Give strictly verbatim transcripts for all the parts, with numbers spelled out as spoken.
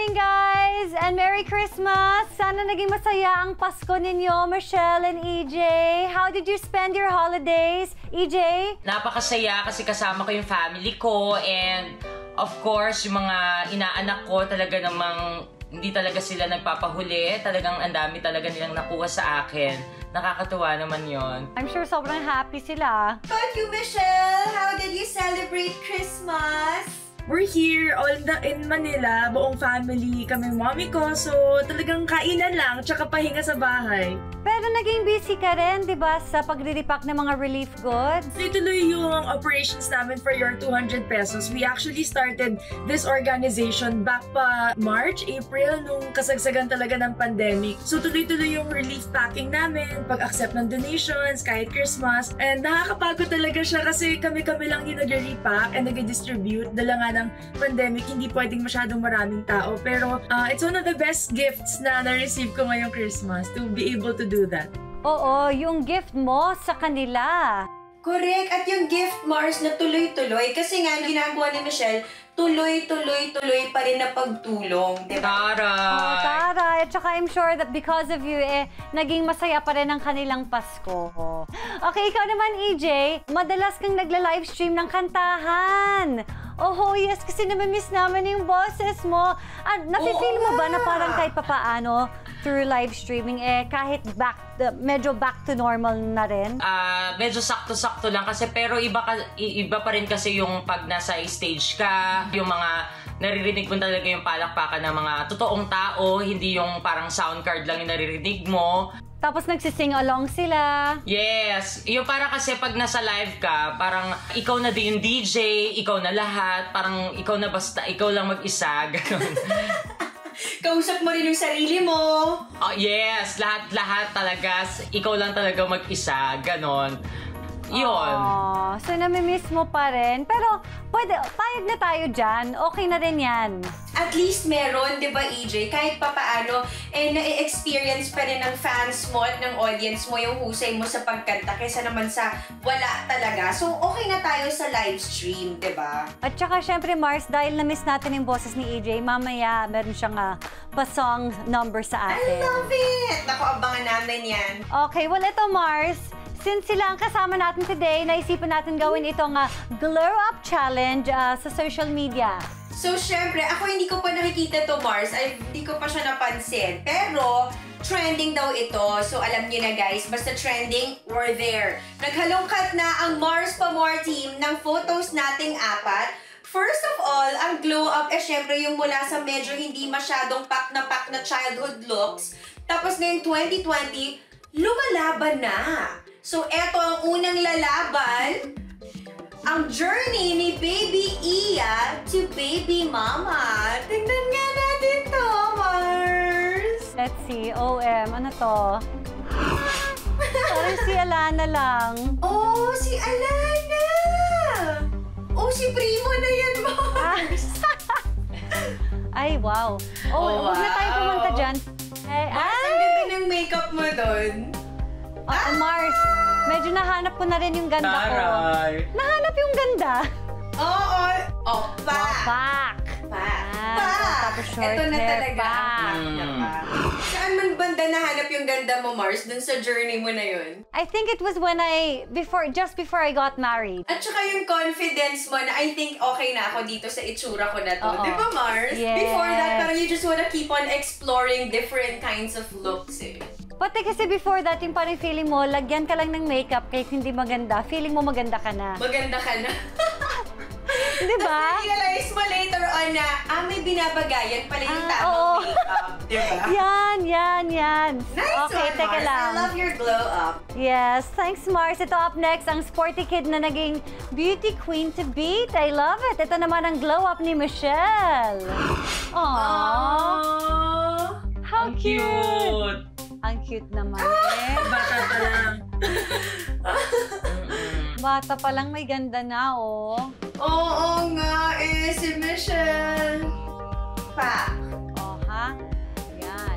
morning, guys! And Merry Christmas! Sana naging masaya ang Pasko ninyo, Michelle and E J. How did you spend your holidays, E J? Napakasaya kasi kasama ko yung family ko and of course, yung mga inaanak ko talaga namang hindi talaga sila nagpapahuli. Talagang ang dami talaga nilang nakuha sa akin. Nakakatuwa naman yon. I'm sure sobrang happy sila. Thank you, Michelle! How did you celebrate Christmas? We're here all in, the, in Manila, buong family, kami mommy ko, so talagang kainan lang, tsaka pahinga sa bahay. Pero naging busy ka rin, di ba, sa pagre-repack ng mga relief goods? Tuloy yung operations namin for your two hundred pesos. We actually started this organization back pa March, April, nung kasagsagan talaga ng pandemic. So tuloy-tuloy yung relief packing namin, pag-accept ng donations, kahit Christmas. And nakakapagod talaga siya kasi kami-kami lang yung nag-repack and nag-distribute. Dala nga ng pandemic, hindi pwedeng masyadong maraming tao. Pero uh, it's one of the best gifts na na-receive ko ngayong Christmas to be able to do that. Oo, yung gift mo sa kanila. Correct. At yung gift, Mars, na tuloy-tuloy. Kasi nga, ginagawa ni Michelle, tuloy-tuloy-tuloy pa rin na pagtulong. Diba? Taray! Oh, taray! At saka I'm sure that because of you, eh, naging masaya pa rin ang kanilang Pasko. Okay, ikaw naman, E J, madalas kang nagla-livestream ng kantahan. Oh, yes, kasi namimiss namin yung boses mo. Ah, nafe-feel mo ba na parang kahit papaano through live streaming, eh, kahit back, uh, medyo back to normal na rin? Uh, medyo sakto-sakto lang kasi pero iba, ka, iba pa rin kasi yung pag nasa stage ka, yung mga naririnig mo talaga yung palakpakan ng mga totoong tao, hindi yung parang sound card lang yung naririnig mo. Tapos nagsising along sila. Yes. Yung para kasi pag nasa live ka, parang ikaw na din yung D J, ikaw na lahat, parang ikaw na basta, ikaw lang mag-isa, gano'n. Kausap mo rin yung sarili mo. Oh, yes. Lahat-lahat talaga. Ikaw lang talaga mag-isa, gano'n. Yun. Oh, so namimiss mo pa rin. Pero pwede, payag na tayo dyan. Okay na rin yan. At least meron, di ba, E J? Kahit papaano, eh, na-experience pa rin ng fans mo at ng audience mo yung husay mo sa pagkanta kaysa naman sa wala talaga. So, okay na tayo sa live stream, di ba? At saka, syempre, Mars, dahil na-miss natin yung boses ni E J, mamaya meron siyang uh, pa-song number sa atin. I love it! Naku, abangan namin yan. Okay, well, ito, Mars. Since sila ang kasama natin today, naisipan natin gawin itong uh, Glow Up Challenge uh, sa social media. So, syempre, ako hindi ko pa nakikita to, Mars. Ay, hindi ko pa siya napansin. Pero, trending daw ito. So, alam niyo na, guys. Basta trending, we're there. Naghalongkat na ang Mars Pa More team ng photos nating apat. First of all, ang glow up, eh, syempre, yung mula sa medyo hindi masyadong pack na pack na childhood looks. Tapos ngayong twenty twenty, lumalaban na. So, eto ang unang lalaban. Ang journey ni Baby Iya to Baby Mama. Tingnan nga natin to, Mars. Let's see. O M, ano to? Parang si Alana lang. Oh, si Alana! Oh, si Primo na yan, Mars. Ay, wow. Oh, Oh, huwag na tayo wow. pumunta dyan. Ay, Mars, ay! ang ganda ng makeup mo doon. Ah, Mars, medyo nahanap ko na rin yung ganda ko. Taray! Nahanap yung ganda. Oo. Oh, pa. Back. Pa. Ah, Pa. tapos short Ito na hair talaga pa. ang pa na pa. Saan man banda nahanap yung ganda mo, Mars? Dun sa journey mo na yun? I think it was when I, before, just before I got married. At saka yung confidence mo na I think okay na ako dito sa itsura ko na to. Oo. Di ba, Mars? Yes. Before that, parang you just wanna keep on exploring different kinds of looks eh. Pati kasi before that, yung parang feeling mo, lagyan ka lang ng makeup kahit hindi maganda. Feeling mo maganda ka na. Maganda ka na. Di ba? Tapos realize mo later on na, ah, may binabagayan pala yung Ah, tamang oo. makeup. Di ba? Yan, yan, yan. Nice Okay, one, teka Mars. lang. I love your glow up. Yes, thanks Mars. Ito up next, ang sporty kid na naging beauty queen to beat. I love it. Ito naman ang glow up ni Michelle. Aww. Aww. How Ang cute. cute! Ang cute naman eh. Bata pa lang. Bata pa lang may ganda na, oh. Oo nga eh, si Michelle. Pa. Oh, ha? Yan.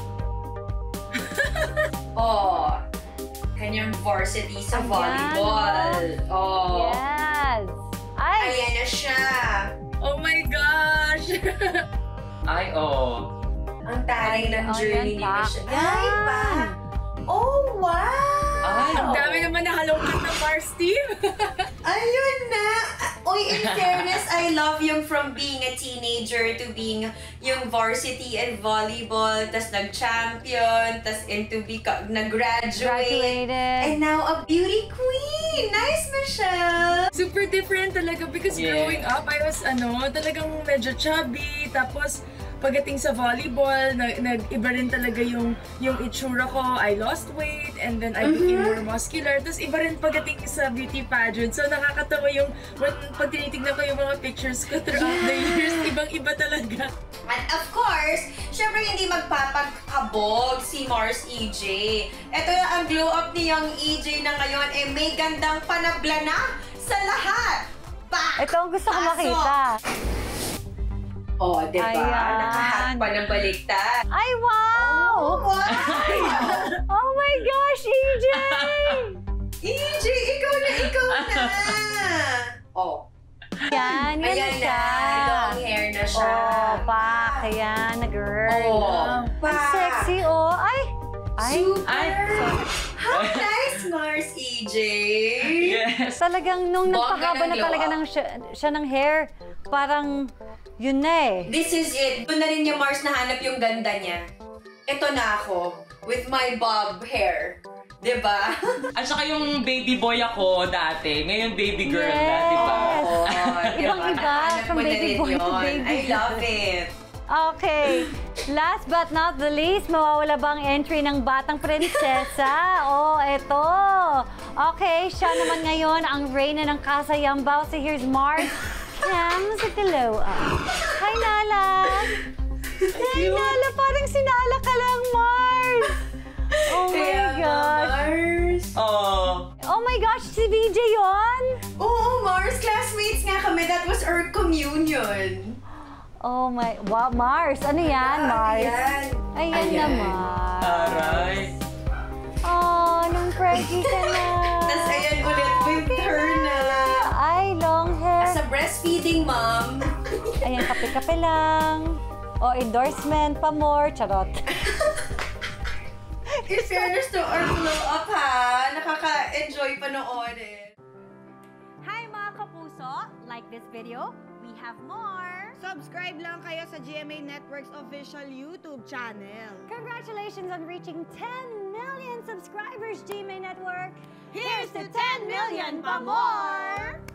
Oh. Kanyang varsity sa Ayan, volleyball. Oh. Yes. Ay! Ayan na siya. Oh my gosh! Ay, oo. Ang taray ng Oh, journey yan, ni pa. Michelle. Yan. Ay, pa! Oh, wow! Ay, Ang oo. dami naman na halongkat ng Mars team. Ayun na! Uy, in fairness, I love yung from being a teenager to being yung varsity and volleyball, tas nag-champion, tas into beca- nag-graduate. Graduated. And now a beauty queen! Nice, Michelle! Super different talaga because Yeah. growing up, I was ano, talagang medyo chubby. Tapos, pagdating sa volleyball, nag- nag-iba rin talaga yung, yung itsura ko. I lost weight and then I became more muscular. Tapos iba rin pagdating sa beauty pageant. So nakakatawa yung, when, pag tinitignan ko yung mga pictures ko throughout the years, ibang-iba talaga. And of course, syempre hindi magpapagkabog si Mars E J. Ito na ang glow up ni Young E J na ngayon, eh may gandang panabla na sa lahat. Pa! Ito ang gusto ko Pasok! makita. Oh, diba? Ayan. Nakahat pa ng baliktad. Ay, wow! Oh, wow! Oh my gosh, E J! E J, ikaw na, ikaw na! Oh, Yan, yan ayan na. siya. Long hair na siya. Oh, pak. Ayan, na girl. Oh, Ang sexy, oh. Ay! Ay! Super! Ay. How nice, Mars E J! Yes. Talagang nung Bongga nagpakaba ng na glow talaga up. ng siya, siya ng hair, parang yun na eh. This is it. Doon na rin yung Mars nahanap yung ganda niya. Ito na ako, with my bob hair. Diba? At saka yung baby boy ako dati, ngayon baby girl na, Yes. di ba? Oo, diba? Ibang-iba, Nahanap from mo na baby rin boy to yun. baby I love it. Okay. Last but not the least, mawawala ba ang entry ng batang prinsesa? Oh, eto. Okay, siya naman ngayon ang reyna ng Casa Yambao. So here's Mars. Cam sa glow up. Hi, Nala. Hi, Nala. Parang sinala ka lang, Mars. Oh my Kaya nga, gosh. Mars. Oh. Oh my gosh, si V J yun? Oo, Mars. Classmates nga kami. That was our communion. Oh my, wow, Mars. Ano yan, Mars? Ayan. Ayan, Ayan. naman. Aray. Oh, nung preggy ka na. Tapos ayan ulit with her na. Ay, long hair. As a breastfeeding mom. Ayan, kape-kape lang. O, endorsement pa more. Charot. In fairness to our glow up ha, nakaka-enjoy panoorin. Hi mga kapuso! Like this video, we have more! Subscribe lang kayo sa G M A Network's official YouTube channel. Congratulations on reaching ten million subscribers, G M A Network! Here's to ten million pa more!